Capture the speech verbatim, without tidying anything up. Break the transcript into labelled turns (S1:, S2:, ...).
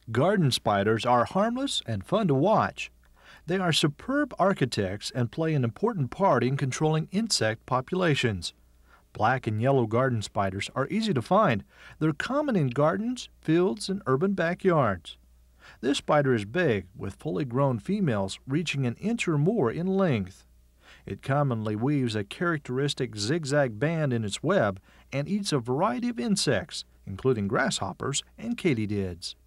S1: Garden spiders are harmless and fun to watch. They are superb architects and play an important part in controlling insect populations. Black and yellow garden spiders are easy to find. They're common in gardens, fields, and urban backyards. This spider is big, with fully grown females reaching an inch or more in length. It commonly weaves a characteristic zigzag band in its web and eats a variety of insects, including grasshoppers and katydids.